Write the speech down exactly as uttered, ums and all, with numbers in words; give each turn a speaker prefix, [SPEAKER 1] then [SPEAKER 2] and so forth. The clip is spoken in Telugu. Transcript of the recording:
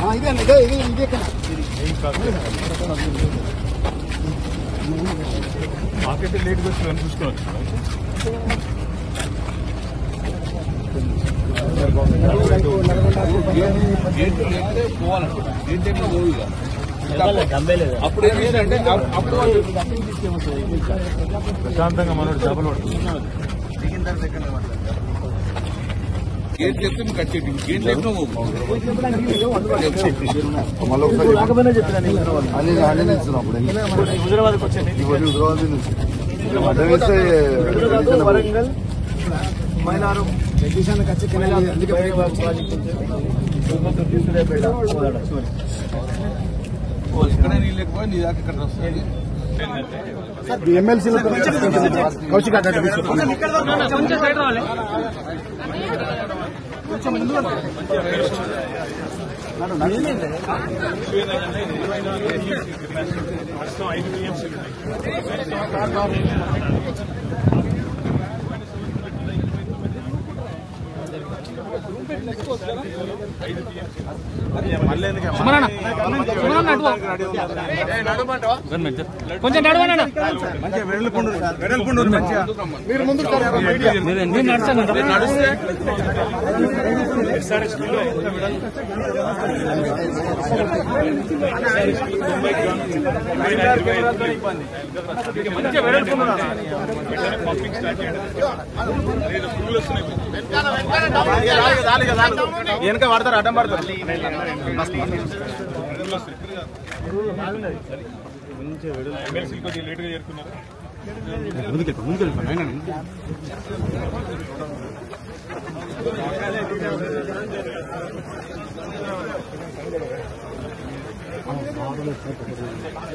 [SPEAKER 1] ఇదే ఇదే ఇదే ఇదే
[SPEAKER 2] మాకైతే లేట్గా వచ్చి చూసుకోవచ్చు.
[SPEAKER 3] అప్పుడు ఏం చేయాలంటే అప్పుడు
[SPEAKER 2] ప్రశాంతంగా మనోడు చేపలు పడుతుంది.
[SPEAKER 3] గేట్ చెప్తే మీకు కట్టేది గేట్ లేకుండా
[SPEAKER 2] హుజరాబాద్కి వచ్చండి. వరంగల్ మైలారం
[SPEAKER 3] ఇక్కడ నీళ్ళు ఎక్కువ నీ దాకా ఇక్కడ వస్తుంది.
[SPEAKER 1] ఎమ్మెల్సీ కౌశిక్
[SPEAKER 2] కొంచెం సైడ్ రావాలి.
[SPEAKER 1] కొంచెం ముందు
[SPEAKER 2] ఐదు టీఎంసీ కొంచెం నడవండి.
[SPEAKER 1] మీరు ముందు
[SPEAKER 3] నడిస్తే
[SPEAKER 2] పంపింగ్ స్టార్ట్
[SPEAKER 1] వెనక పడతారు, అడ్డం పడతారు.
[SPEAKER 2] ఎమ్మెల్సీ కొద్దిగా లేట్గా చేరుకున్నారు.
[SPEAKER 1] ముందుకెళ్ళి ముందుకెళ్ళి